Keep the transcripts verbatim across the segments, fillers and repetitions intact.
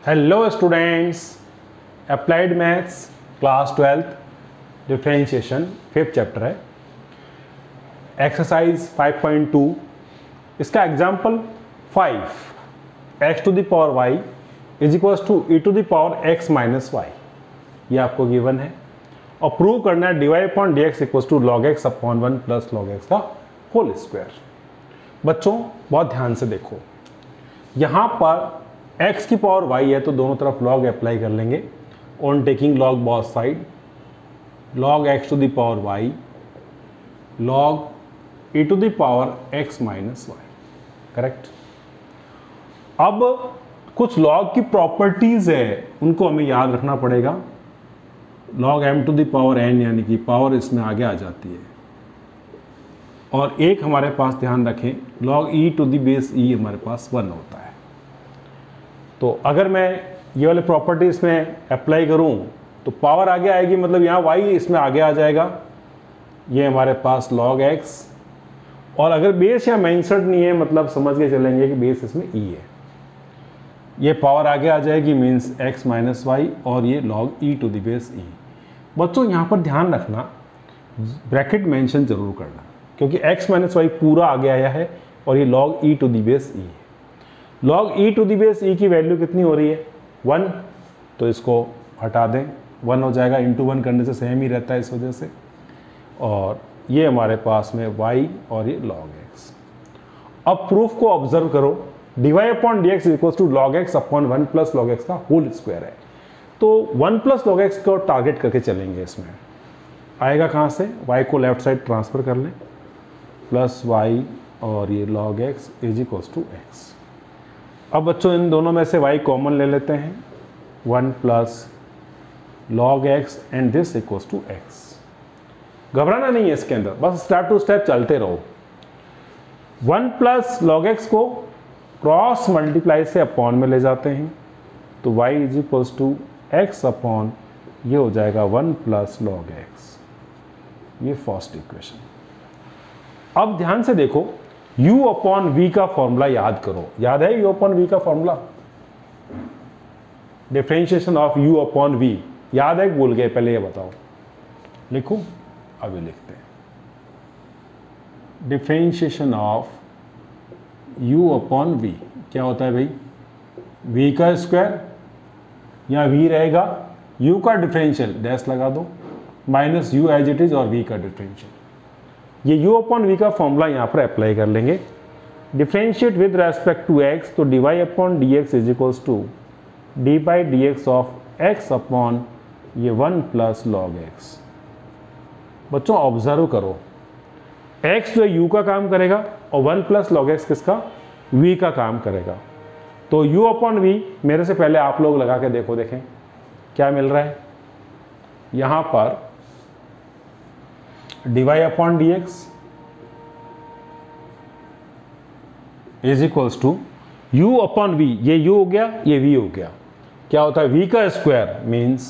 Hello students, applied maths class twelfth differentiation fifth chapter है, exercise five point two. इसका example five x to the power y is equals to e to the power x minus y, ये आपको given है और prove करना है d y upon d x equals to log x upon one plus log x का whole square. बच्चों बहुत ध्यान से देखो, यहाँ पर x की पावर y है तो दोनों तरफ log अप्लाई कर लेंगे on taking log both side, log x to the power y log e to the power x minus y, correct. अब कुछ log की प्रॉपर्टीज है उनको हमें याद रखना पड़ेगा। log m to the power n यानी कि पावर इसमें आगे आ जाती है, और एक हमारे पास ध्यान रखें log e to the base e हमारे पास वन होता है। तो अगर मैं ये वाले प्रॉपर्टीज में अप्लाई करूं तो पावर आगे आएगी, मतलब यहाँ y इसमें आगे आ जाएगा, ये हमारे पास log x, और अगर बेस यहाँ मेंशन्ड नहीं है मतलब समझ के चलेंगे कि बेस इसमें e है, ये पावर आगे आ जाएगी मीन्स x माइनस वाई और ये log e to the base e। बच्चों यहाँ पर ध्यान रखना, ब्रैकेट मेंशन जरूर करना, क्योंकि x माइनस वाई पूरा आगे आया है और ये log e to the base e है। log e to the base e की वैल्यू कितनी हो रही है? वन, तो इसको हटा दें, वन हो जाएगा, इंटू वन करने से सेम ही रहता है इस वजह से, और ये हमारे पास में y और ये log x। अब प्रूफ को ऑब्जर्व करो, d y upon d x equals to log x upon one plus log x का होल स्क्वायर है, तो वन प्लस लॉग एक्स को टारगेट करके चलेंगे। इसमें आएगा कहाँ से? y को लेफ्ट साइड ट्रांसफर कर लें, प्लस वाई और ये log x is equals to x. अब बच्चों इन दोनों में से y कॉमन ले लेते हैं, one plus log x and this equals to x. घबराना नहीं है इसके अंदर, बस स्टेप टू स्टेप चलते रहो। वन प्लस लॉग एक्स को क्रॉस मल्टीप्लाई से अपॉन में ले जाते हैं, तो y is equals to x upon ये हो जाएगा वन प्लस लॉग एक्स, ये फर्स्ट इक्वेशन। अब ध्यान से देखो, u अपॉन v का फॉर्मूला याद करो, याद है u अपॉन v का formula? Differentiation of u upon v याद है, भूल गए? पहले ये बताओ, लिखो, अभी लिखते हैं। Differentiation of u upon v क्या होता है भाई? v का स्क्वायर, यहाँ v रहेगा, u का डिफरेंशियल डैश लगा दो, minus u as it is और v का डिफरेंशियल। ये u अपॉन v का फॉर्मूला यहाँ पर अप्लाई कर लेंगे। Differentiate with respect to x, तो d y upon d x is equals to d by d x of x upon ये वन प्लस लॉग एक्स। बच्चों ऑब्जर्व करो, x जो है u का काम करेगा और वन प्लस लॉग एक्स किसका? v का काम करेगा। तो u अपॉन v मेरे से पहले आप लोग लगा के देखो, देखें क्या मिल रहा है। यहाँ पर d y upon d x is equals to u upon v, ये u हो गया, ये v हो गया। क्या होता है? v का square means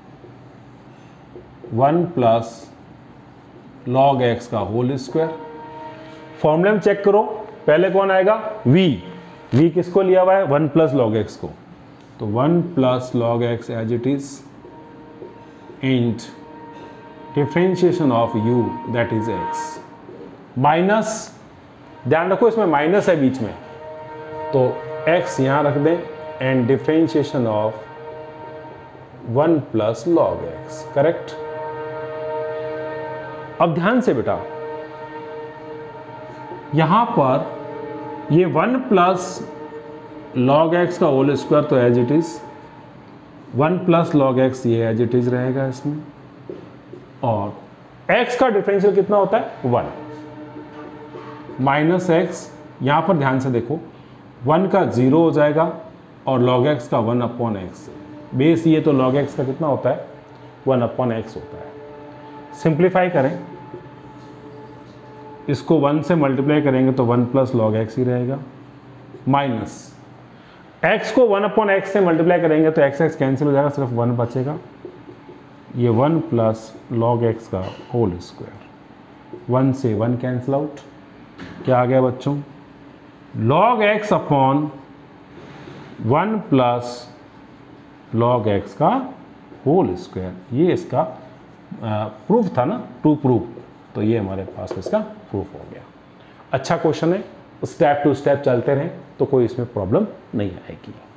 one plus log x का होल स्क्वायर। फॉर्मूले में चेक करो, पहले कौन आएगा? v, v किसको लिया हुआ है? वन प्लस लॉग एक्स को, तो one plus log x as it is and differentiation of u that is x minus, ध्यान रखो इसमें माइनस है बीच में, तो x यहां रख दें and differentiation of one plus log x, correct. अब ध्यान से बेटा, यहां पर ये वन प्लस लॉग एक्स का होल स्क्वायर तो as it is, one plus log x ये एज इट इज रहेगा इसमें, और x का डिफरेंशियल कितना होता है? वन माइनस एक्स, यहां पर ध्यान से देखो, वन का जीरो हो जाएगा और log x का वन अपॉन एक्स, बेस ये तो log x का कितना होता है? वन अपॉन एक्स होता है। सिंप्लीफाई करें, इसको वन से मल्टीप्लाई करेंगे तो वन प्लस लॉग एक्स ही रहेगा, माइनस x को वन अपॉन एक्स से मल्टीप्लाई करेंगे तो x x कैंसिल हो जाएगा, सिर्फ वन बचेगा, ये वन प्लस लॉग एक्स का होल स्क्वायर, वन से वन कैंसिल आउट, क्या आ गया बच्चों? Log x upon one plus log x का होल स्क्वायर, ये इसका प्रूफ था ना, टू प्रूफ, तो ये हमारे पास इसका प्रूफ हो गया। अच्छा क्वेश्चन है, स्टेप टू स्टेप चलते रहें तो कोई इसमें प्रॉब्लम नहीं आएगी।